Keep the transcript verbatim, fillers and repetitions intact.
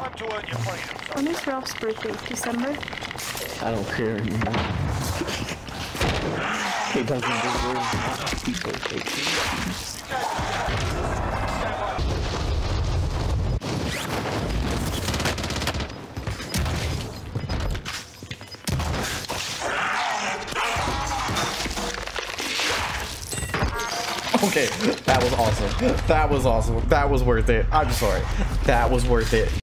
Time to earn your freedom. When is Ralph's birthday? December? I don't care anymore. It doesn't deserve his birthday. Okay, that was awesome. That was awesome. That was worth it. I'm sorry. That was worth it.